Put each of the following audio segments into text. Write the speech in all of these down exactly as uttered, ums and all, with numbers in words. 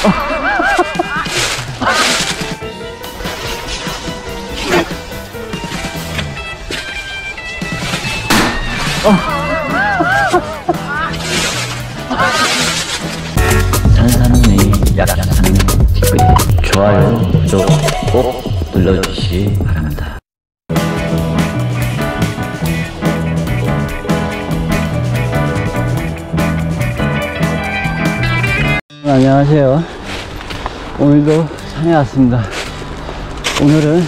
산사능이 약사는 티비 좋아요, 구독 꼭 눌러주시기 바랍니다. 안녕하세요. 오늘도 산에 왔습니다. 오늘은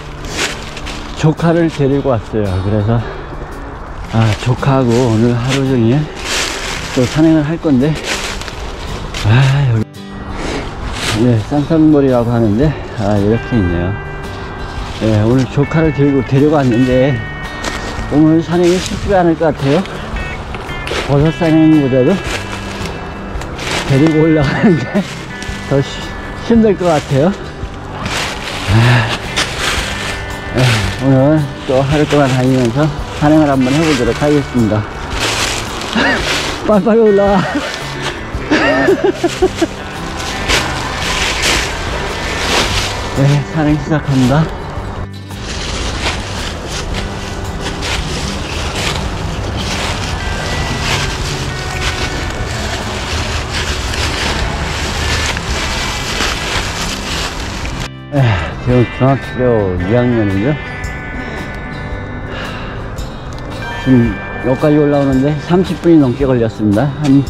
조카를 데리고 왔어요. 그래서 아, 조카하고 오늘 하루 종일 또 산행을 할 건데, 아, 여기 네, 쌍쌍머리라고 하는데 아, 이렇게 있네요. 네, 오늘 조카를 데리고 데리고 왔는데 오늘 산행이 쉽지가 않을 것 같아요. 버섯 산행보다도 데리고 올라가는 게 더 힘들 것 같아요. 아, 네, 오늘 또 하루 동안 다니면서 산행을 한번 해보도록 하겠습니다. 빨리빨리 올라와. 네, 산행 시작합니다. 네, 지금 중학교 이 학년이죠. 지금 여기까지 올라오는데 삼십 분이 넘게 걸렸습니다. 한,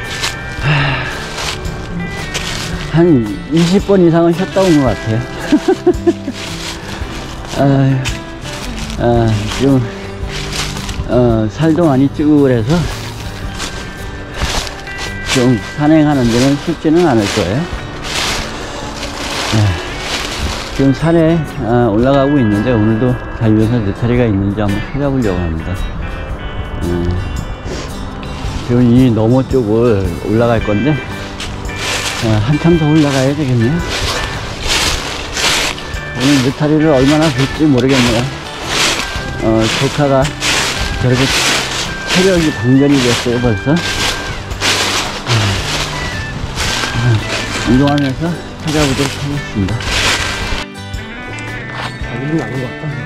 한 이십 번 이상은 쉬었다 온 것 같아요. 아, 아, 지금 어, 살도 많이 찌고 그래서 좀 산행하는 데는 쉽지는 않을 거예요. 네, 지금 산에 어, 올라가고 있는데 오늘도 달면서 느타리가 있는지 한번 찾아보려고 합니다. 음, 지금 이 너머 쪽을 올라갈 건데 어, 한참 더 올라가야 되겠네요. 오늘 느타리를 얼마나 볼지 모르겠네요. 어, 조카가 저렇게 체력이 방전이 됐어요 벌써. 어, 어, 이동하면서 찾아보도록 하겠습니다. 이건 아닌 것 같다.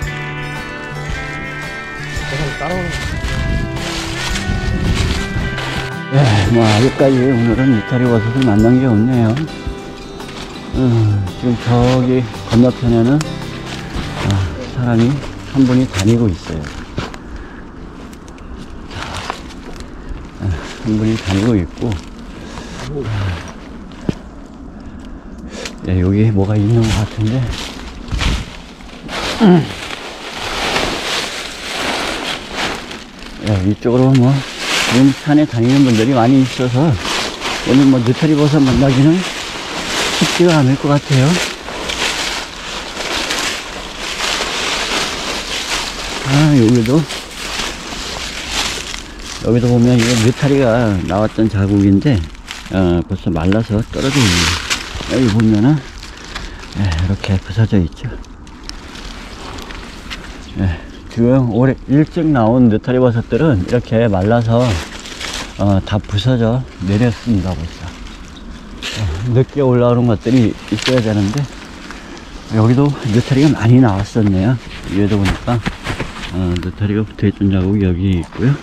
저 사람 따라오는 것 같아. 예, 뭐, 아직까지 오늘은 느타리 버섯을 만난 게 없네요. 음, 지금 저기 건너편에는 아, 사람이 한 분이 다니고 있어요. 아, 한 분이 다니고 있고, 아, 예, 여기 뭐가 있는 것 같은데, 음. 예, 이쪽으로 뭐, 지금 산에 다니는 분들이 많이 있어서 오늘 뭐 느타리 버섯 만나기는 쉽지가 않을 것 같아요. 아, 여기도 여기도 보면 이거 느타리가 나왔던 자국인데 어, 벌써 말라서 떨어져 있네요. 여기 보면은 예, 이렇게 부서져 있죠. 예. 지금 올해 일찍 나온 느타리 버섯들은 이렇게 말라서 어, 다 부서져 내렸습니다. 벌써 어, 늦게 올라오는 것들이 있어야 되는데 여기도 느타리가 많이 나왔었네요. 위에도 보니까 어, 느타리가 붙어있던 자국이 여기 있고요.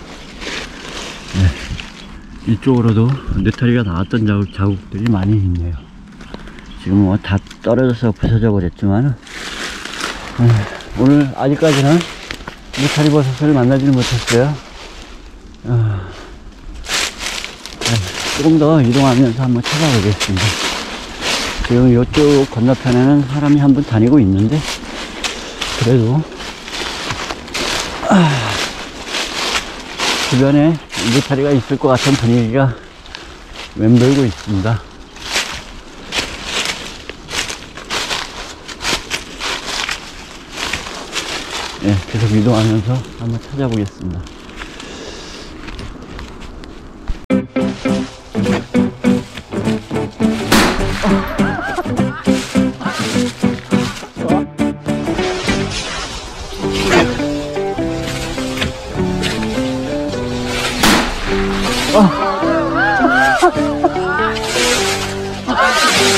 네, 이쪽으로도 느타리가 나왔던 자국, 자국들이 많이 있네요. 지금 뭐 다 떨어져서 부서져 버렸지만 어, 오늘 아직까지는 느타리 버섯을 만나지는 못했어요. 어, 네, 조금 더 이동하면서 한번 찾아보겠습니다. 지금 이쪽 건너편에는 사람이 한 분 다니고 있는데 그래도 아, 주변에 느타리가 있을 것 같은 분위기가 맴돌고 있습니다. 예, 계속 이동하면서 한번 찾아보겠습니다. 어.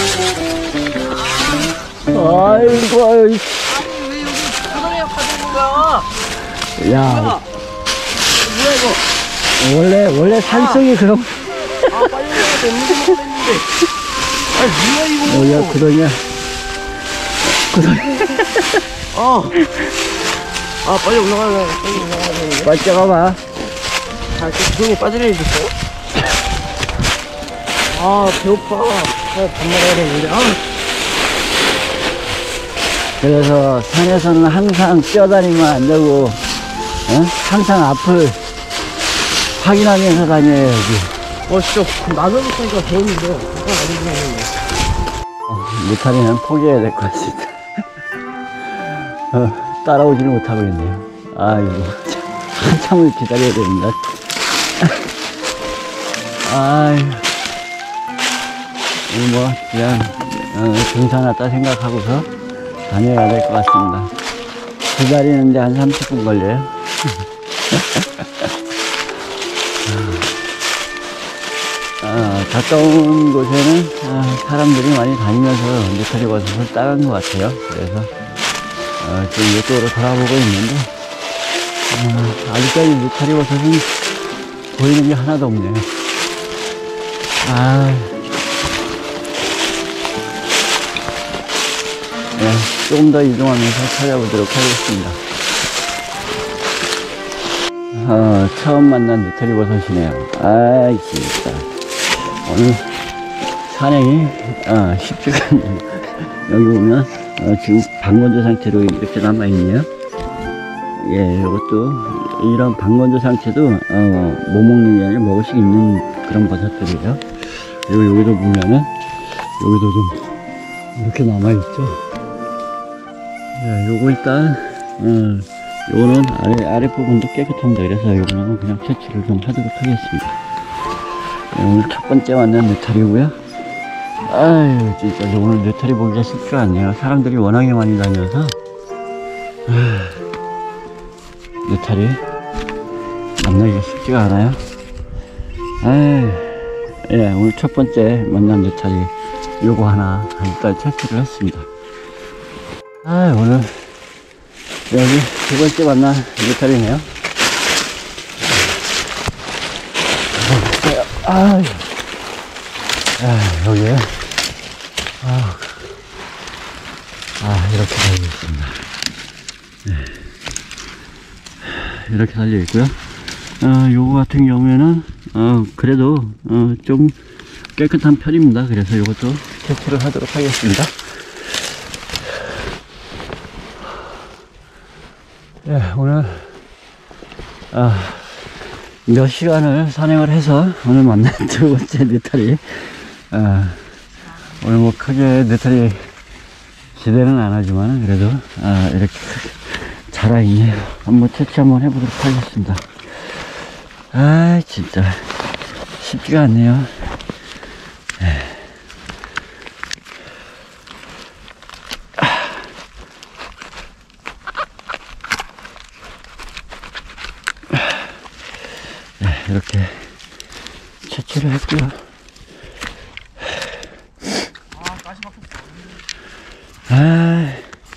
아이고, 아이고. 아니 왜 여기 구덩이가 파져있는 거야? 야, 뭐야? 뭐야 이거? 원래, 원래 산속이 그런, 아 빨리 올라가야 돼. 없는 거 했는데. 아니 뭐야 이거? 뭐야, 구덩이야. 구덩이. 어. 아 빨리 올라가야 돼. 빨리 올라가야 돼. 빨리 뛰어가봐. 아, 그 구덩이 빠지려 해줬어? 아 배고파. 아, 밥 먹어야 되는데. 아. 그래서 산에서는 항상 뛰어다니면 안 되고, 어? 항상 앞을 확인하면서 다녀야지. 어 진짜 나는 못하니까 배웠는데. 잠깐 안 해주네. 어, 느타리는 포기해야 될 것 같습니다. 어, 따라오지는 못하고 있네요. 아이고, 한참을 기다려야 됩니다. 아이고, 이거 뭐, 그냥, 어, 등산 왔다 생각하고서 다녀야 될 것 같습니다. 기다리는데 한 삼십 분 걸려요. 아, 가까운 곳에는 아, 사람들이 많이 다니면서 느타리 버섯을 따간 것 같아요. 그래서 어, 지금 이쪽으로 돌아보고 있는데 아, 아직까지 느타리 버섯은 보이는 게 하나도 없네요. 아, 네, 조금 더 이동하면서 찾아보도록 하겠습니다. 어, 처음 만난 느타리 버섯이네요. 아이, 진짜. 오늘 산행이 어, 쉽지가 않네요. 여기 보면 어, 지금 방건조 상태로 이렇게 남아있네요. 예, 이것도 이런 방건조 상태도 어, 못 먹는 게 아니라 먹을 수 있는 그런 버섯들이에요. 그리고 여기도 보면은 여기도 좀 이렇게 남아있죠. 예, 요거 일단 어, 요거는 아래, 아랫부분도 깨끗합니다. 그래서 요거는 그냥 채취를 좀 하도록 하겠습니다. 네, 오늘 첫 번째 만난 느타리고요. 아유, 진짜 오늘 느타리 보기가 쉽지가 않네요. 사람들이 워낙에 많이 다녀서 아, 느타리 만나기가 쉽지가 않아요. 아유, 예, 오늘 첫 번째 만난 느타리 요거 하나 일단 채취를 했습니다. 아, 오늘 여기 두 번째 만난 느타리네요. 아, 아, 여기에, 아, 아, 이렇게 달려 있습니다. 네. 이렇게 달려 있고요. 어, 요거 같은 경우에는, 어, 그래도, 어, 좀 깨끗한 편입니다. 그래서 요것도 채취를 하도록 하겠습니다. 네, 오늘, 아, 몇 시간을 산행을 해서 오늘 만난 두 번째 느타리. 어, 오늘 뭐 크게 느타리 기대는 안 하지만 그래도 어, 이렇게 자라있네요. 한번 채취 한번 해보도록 하겠습니다. 아, 진짜 쉽지가 않네요. 이렇게 채취를 했고요. 아 가시 막혔어. 아,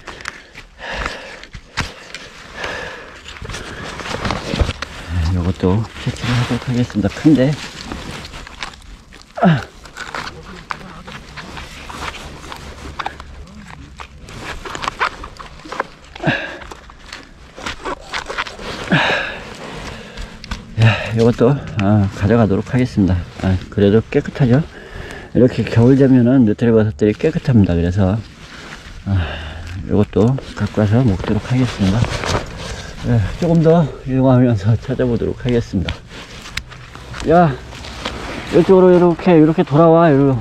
요것도 채취를 하도록 하겠습니다. 큰데 아. 이것도 아, 가져가도록 하겠습니다. 아, 그래도 깨끗하죠. 이렇게 겨울 되면은 느타리 버섯들이 깨끗합니다. 그래서 아, 이것도 갖고 와서 먹도록 하겠습니다. 네, 조금 더 이동하면서 찾아보도록 하겠습니다. 야, 이쪽으로 이렇게 이렇게 돌아와. 이리로.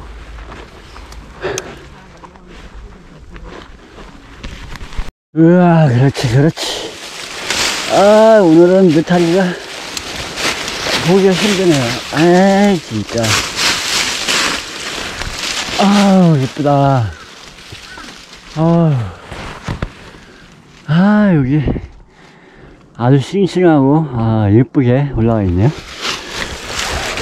으아, 그렇지, 그렇지. 아, 오늘은 느타리가 보기가 힘드네요. 아이, 진짜. 아우, 예쁘다. 아우. 아, 여기 아주 싱싱하고, 아, 예쁘게 올라가 있네요.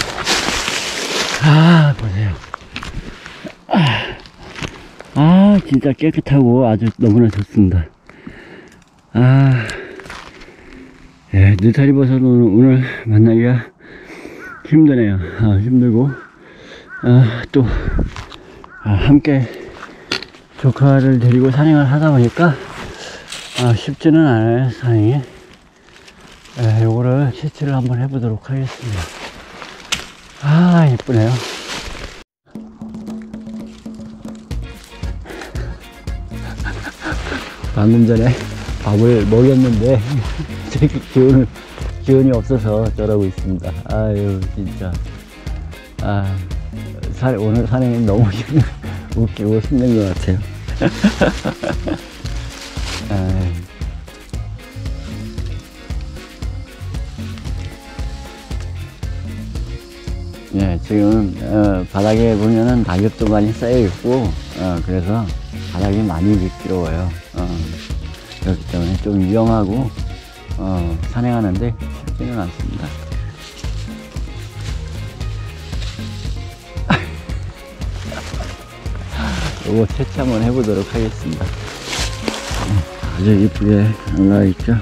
아, 보세요. 아, 아 진짜 깨끗하고 아주 너무나 좋습니다. 아, 예, 느타리 버섯은 오늘 만나기가 힘드네요. 아, 힘들고, 아, 또, 아, 함께 조카를 데리고 산행을 하다 보니까, 아, 쉽지는 않아요, 산행이. 예, 요거를 채취를 한번 해보도록 하겠습니다. 아, 예쁘네요. 방금 전에 밥을 먹였는데 제 기운을, 기운이 없어서 저러고 있습니다. 아유, 진짜. 아, 산, 오늘 산행은 너무 힘들, 웃기고 힘든 것 같아요. 아유. 예, 지금 어, 바닥에 보면은 낙엽도 많이 쌓여 있고, 어, 그래서 바닥이 많이 미끄러워요. 어, 그렇기 때문에 좀 위험하고, 어, 산행하는데 쉽지는 않습니다. 요거 채취 한번 해보도록 하겠습니다. 아주 이쁘게 올라있죠.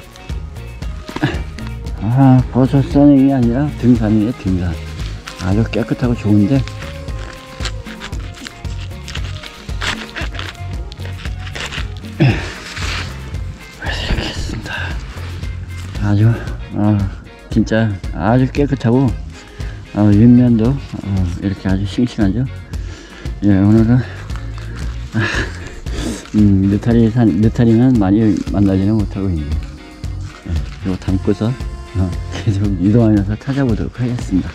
아, 버섯 산행이 아니라 등산이에요, 등산. 아주 깨끗하고 좋은데, 그래서 이렇게 했습니다. 아주 어, 진짜 아주 깨끗하고, 어, 윗면도 어, 이렇게 아주 싱싱하죠. 예, 오늘은 아, 음, 느타리 산 느타리는 많이 만나지는 못하고 있네요. 예, 이거 담고서 어, 계속 이동하면서 찾아보도록 하겠습니다.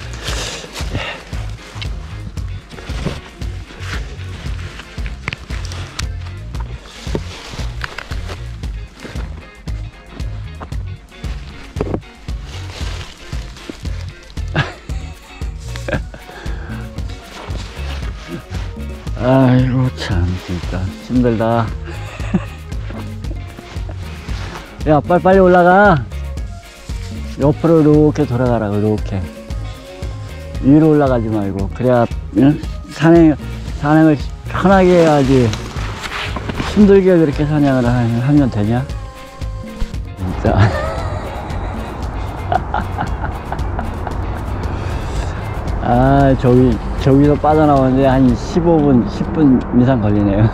아이고, 참, 진짜 힘들다. 야, 빨리빨리 올라가. 옆으로 이렇게 돌아가라, 이렇게. 위로 올라가지 말고. 그래야, 응? 산행, 산행을 편하게 해야지. 힘들게 그렇게 사냥을 하면 되냐? 진짜. 아, 저기, 저기서 빠져나오는데 한 십오 분, 십 분 이상 걸리네요.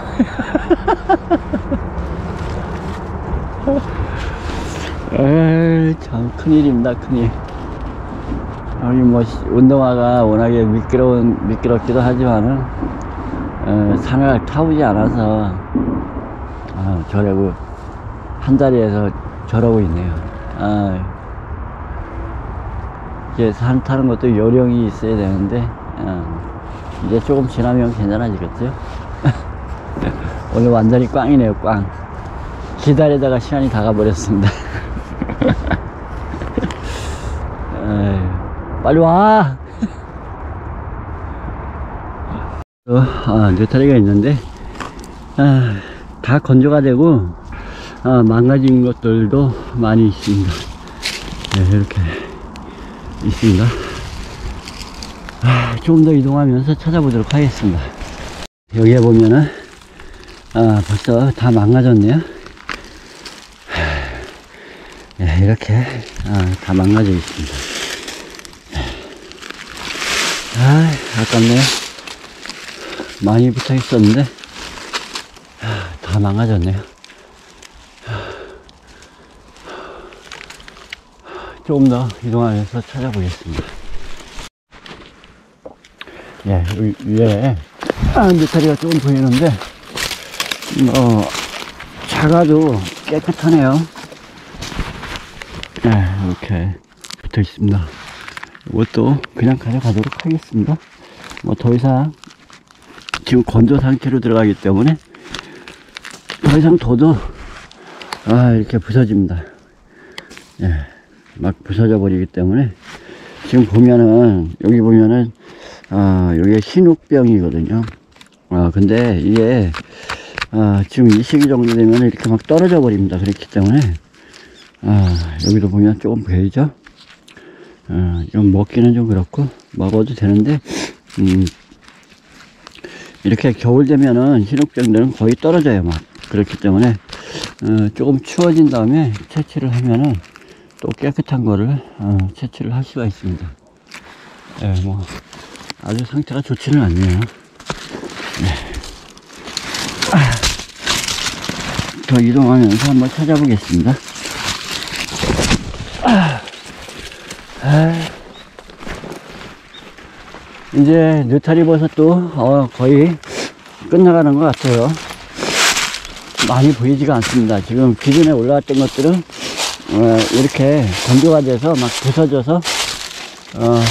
에이, 참, 큰일입니다, 큰일. 여기 뭐, 운동화가 워낙에 미끄러운, 미끄럽기도 하지만은, 어, 산을 타보지 않아서, 어, 저러고, 한 자리에서 저러고 있네요. 아, 이제 산 타는 것도 요령이 있어야 되는데, 어, 이제 조금 지나면 괜찮아지겠죠? 오늘 완전히 꽝이네요, 꽝. 기다리다가 시간이 다 가버렸습니다. 에이, 빨리 와! 어, 아, 느타리가 있는데, 아, 다 건조가 되고, 아, 망가진 것들도 많이 있습니다. 네, 이렇게 있습니다. 아, 조금 더 이동하면서 찾아보도록 하겠습니다. 여기에 보면은, 아, 벌써 다 망가졌네요. 네, 이렇게, 아, 다 망가져 있습니다. 아, 아깝네요. 많이 붙어 있었는데, 아, 다 망가졌네요. 조금 더 이동하면서 찾아보겠습니다. 예, 여기 위에, 아, 느타리가 조금 보이는데, 어, 작아도 깨끗하네요. 예, 이렇게 붙어 있습니다. 이것도 그냥 가져가도록 하겠습니다. 뭐 더 이상 지금 건조 상태로 들어가기 때문에 더 이상 둬도 아, 이렇게 부서집니다. 예, 막 부서져 버리기 때문에 지금 보면은 여기 보면은 아, 여기가 흰옥병이거든요. 아, 근데 이게 아, 지금 이 시기 정도 되면 이렇게 막 떨어져 버립니다. 그렇기 때문에 아, 여기도 보면 조금 보이죠? 아, 좀 먹기는 좀 그렇고 먹어도 되는데 음, 이렇게 겨울 되면은 hinok병들은 거의 떨어져요. 막 그렇기 때문에 어, 조금 추워진 다음에 채취를 하면은 또 깨끗한 거를 어, 채취를 할 수가 있습니다. 예, 뭐 아주 상태가 좋지는 않네요. 네. 아, 더 이동하면서 한번 찾아보겠습니다. 아, 아, 이제 느타리버섯도 어, 거의 끝나가는 것 같아요. 많이 보이지가 않습니다. 지금 기존에 올라왔던 것들은 어, 이렇게 건조가 돼서 막 부서져서 어,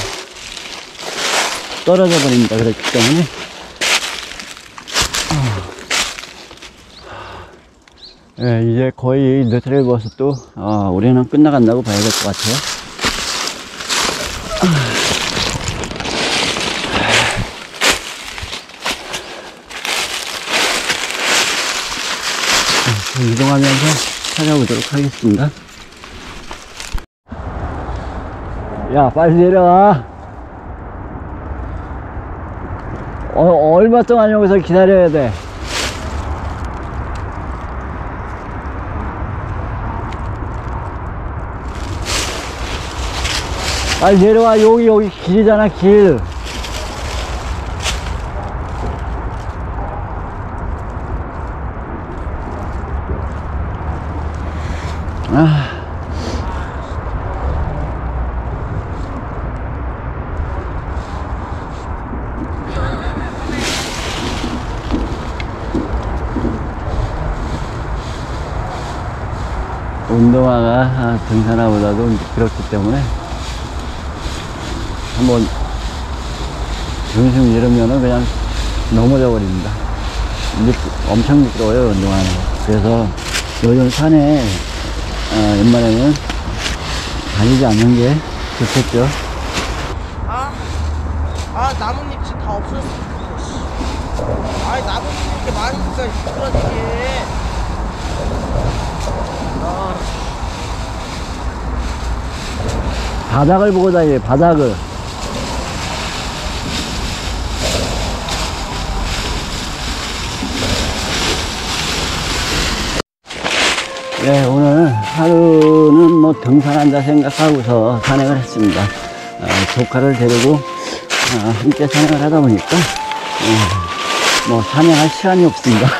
떨어져 버립니다. 그렇기 때문에 어, 예, 이제 거의 느타리버섯도 어, 올해는 끝나간다고 봐야 될 것 같아요. 이동하면서 찾아보도록 하겠습니다. 야, 빨리 내려와. 어, 얼마 동안 여기서 기다려야 돼? 빨리 내려와. 여기 여기 길이잖아, 길. 아. 운동화가 등산화보다도 그렇기 때문에 한번 중심 잃으면은 그냥 넘어져 버립니다. 엄청 미끄러워요, 운동화는. 그래서 요즘 산에 어, 웬만하면 다니지 않는 게 좋겠죠. 아, 아 나뭇잎이 다 없어졌어. 아이 나뭇잎 이렇게 많으니까 미끄러지게. 아. 바닥을 보고 다녀요, 바닥을. 네, 오늘 하루는 뭐 등산한다 생각하고서 산행을 했습니다. 어, 조카를 데리고 어, 함께 산행을 하다 보니까 어, 뭐 산행할 시간이 없습니다.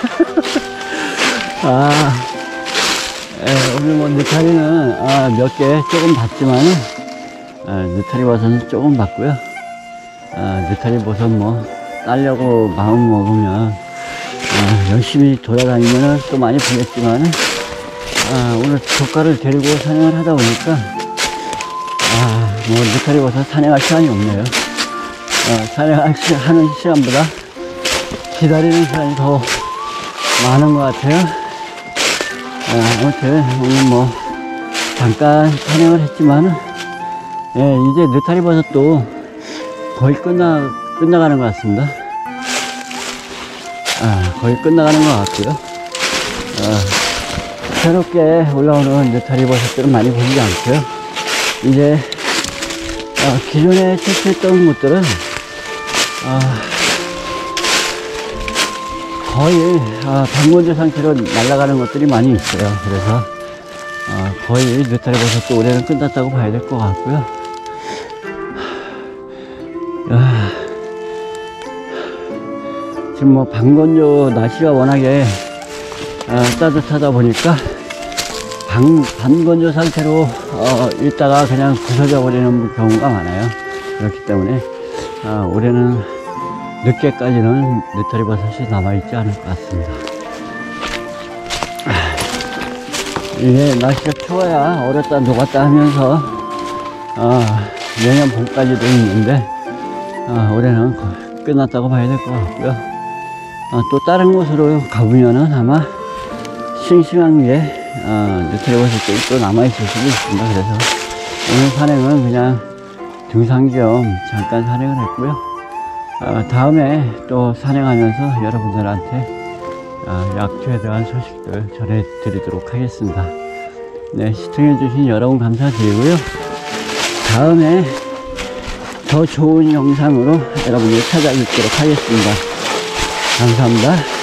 아, 예, 오늘 뭐 느타리는 아, 몇 개 조금 봤지만은 아, 느타리버섯은 조금 봤고요. 아, 느타리버섯 뭐 따려고 마음 먹으면 아, 열심히 돌아다니면은 또 많이 보겠지만은 아, 오늘 조카를 데리고 산행을 하다 보니까 아, 뭐 느타리버섯 산행할 시간이 없네요. 어, 산행하는 시간보다 기다리는 시간이 더 많은 것 같아요. 아, 아무튼 오늘 뭐 잠깐 산행을 했지만은 예, 이제 느타리버섯도 거의 끝나 끝나가는 것 같습니다. 아, 거의 끝나가는 것 같고요. 아, 새롭게 올라오는 느타리버섯들은 많이 보이지 않고요. 이제 어, 기존에 채취했던 것들은 어, 거의 어, 방건조 상태로 날아가는 것들이 많이 있어요. 그래서 어, 거의 느타리버섯도 올해는 끝났다고 봐야 될 것 같고요. 아, 지금 뭐 방건조 날씨가 워낙에 어, 따뜻하다 보니까 방, 반건조 상태로 어, 있다가 그냥 부서져 버리는 경우가 많아요. 그렇기 때문에 어, 올해는 늦게까지는 느타리버섯이 남아있지 않을 것 같습니다. 이게 날씨가 추워야 얼었다 녹았다 하면서 어, 내년 봄까지도 있는데 어, 올해는 끝났다고 봐야 될 것 같고요. 어, 또 다른 곳으로 가보면은 아마 싱싱한 게 어, 느타리버섯들이 또 남아있을 수도 있습니다. 그래서 오늘 산행은 그냥 등산 겸 잠깐 산행을 했고요. 어, 다음에 또 산행하면서 여러분들한테 어, 약초에 대한 소식들 전해드리도록 하겠습니다. 네, 시청해주신 여러분 감사드리고요. 다음에 더 좋은 영상으로 여러분을 찾아뵙도록 하겠습니다. 감사합니다.